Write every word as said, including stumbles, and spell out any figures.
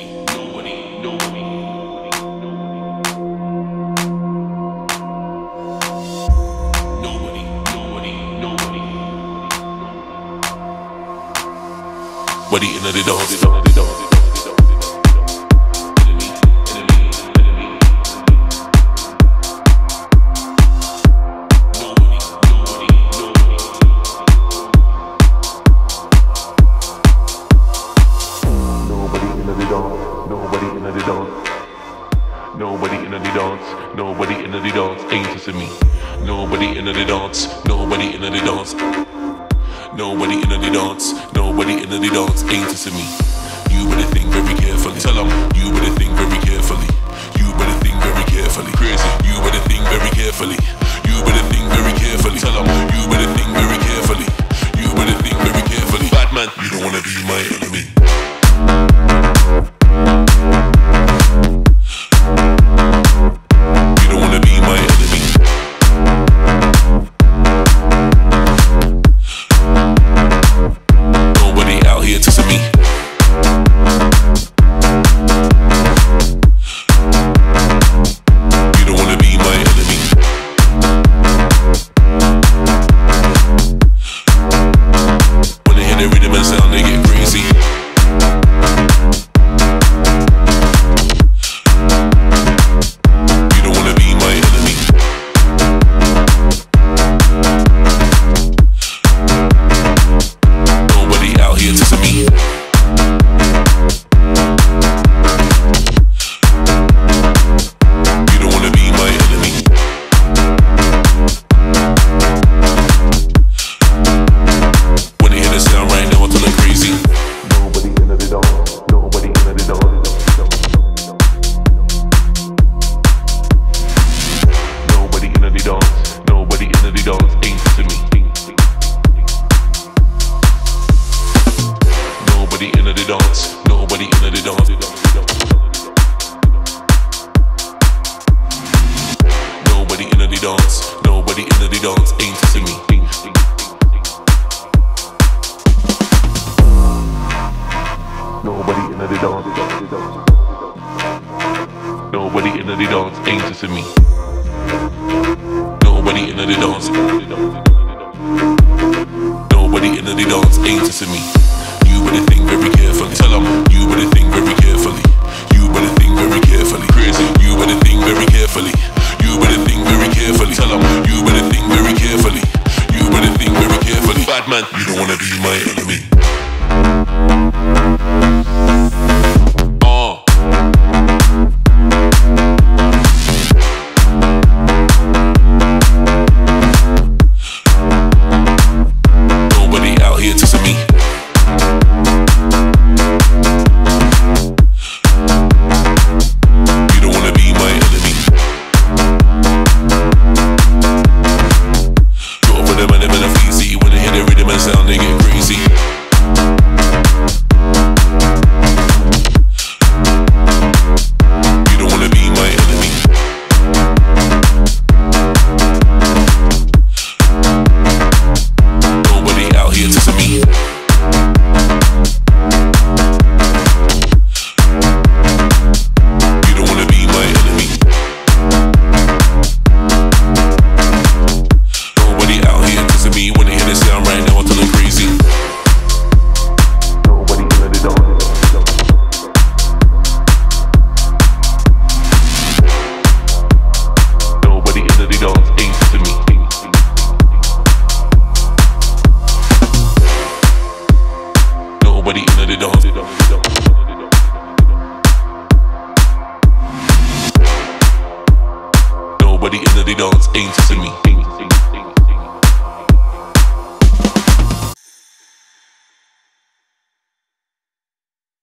Nobody in the dance. Nobody in the dance, nobody in the dance, nobody in the dance, ain't to see me. Nobody in the dance, nobody in the dance, nobody in the dance, nobody in the dance, ain't to see me. You better think very carefully. Tell 'em you better think very carefully. You better think very carefully. Crazy. You better think very carefully. You better think very carefully. Tell 'em you better think very carefully. You better think very carefully. Bad man, you don't wanna be my enemy. Nobody in the dance. Nobody in the dance. Nobody in the dance ain't to see me. Nobody in the dance. Nobody in the dance ain't to see me. Nobody in the dance. Nobody in the dance ain't to see me. You better think very carefully. Tell 'em you better think very carefully. You better think very carefully. Crazy. You better think very carefully. You better think very carefully. Tell 'em you better think very carefully. You better think very carefully. Bad man, you don't wanna be my enemy. Oh. Nobody out here to see me. Sound they get crazy. You don't wanna be my enemy. Nobody out here to see me. You don't wanna be my enemy. Nobody out here to see me. When they hear this sound right now, I'm feeling crazy. Nobody in the dance. Nobody in the dance ain't to me. Nobody in the dance. Nobody in the dance ain't to me.